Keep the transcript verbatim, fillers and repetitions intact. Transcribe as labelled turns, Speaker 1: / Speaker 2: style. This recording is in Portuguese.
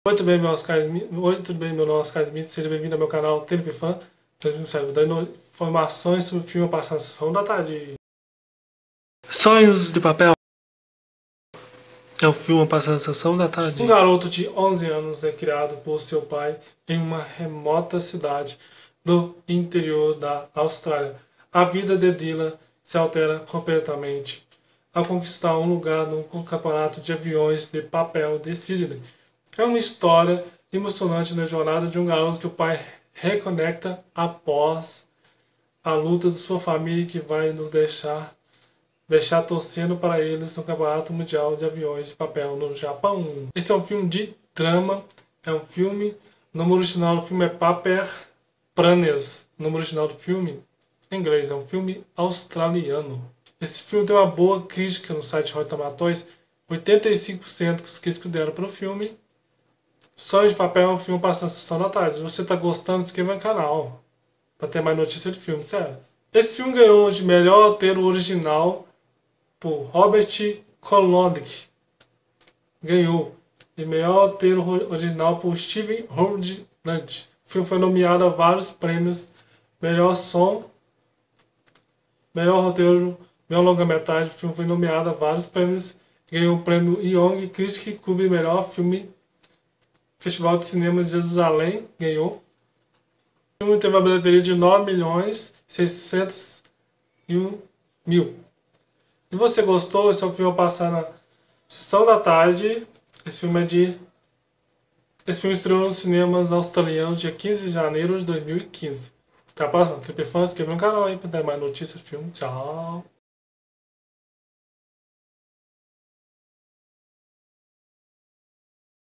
Speaker 1: Oi, tudo bem, meus caros? Oi, tudo bem, meu nome é Oscar Smith, seja bem-vindo ao meu canal Tempifan, dando informações sobre o filme Passando a Sessão da Tarde. Sonhos de Papel é o filme Passando a Sessão da Tarde. Um garoto de onze anos é criado por seu pai em uma remota cidade do interior da Austrália. A vida de Dylan se altera completamente ao conquistar um lugar no campeonato de aviões de papel de Sydney. É uma história emocionante na jornada de um garoto que o pai reconecta após a luta de sua família, que vai nos deixar, deixar torcendo para eles no Campeonato Mundial de Aviões de Papel no Japão. Esse é um filme de drama, é um filme, o nome original do filme é Paper Planes, o nome original do filme em inglês, é um filme australiano. Esse filme tem uma boa crítica no site Rotten Tomatoes, oitenta e cinco por cento que os críticos deram para o filme. Sonhos de Papel é um filme passando a sessão da tarde. Se você está gostando, inscreva no canal para ter mais notícias de filmes sérios. Esse filme ganhou de melhor roteiro original por Robert Kolodnik. Ganhou. E melhor roteiro original por Steven Holdland. O filme foi nomeado a vários prêmios. Melhor som, melhor roteiro, melhor longa-metragem. O filme foi nomeado a vários prêmios. Ganhou o prêmio Young Critic Cube, melhor filme. Festival de Cinema de Jerusalém ganhou. O filme teve uma bilheteria de nove milhões seiscentos e um mil. E você gostou? Esse é o filme passar na sessão da tarde. Esse filme é de... Esse filme estreou nos cinemas australianos dia quinze de janeiro de dois mil e quinze. Até a próxima. Tripefãs, inscreva no canal aí para ter mais notícias de filme. Tchau!